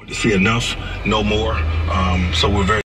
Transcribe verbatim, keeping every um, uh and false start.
see enough, no more. Um, so we're very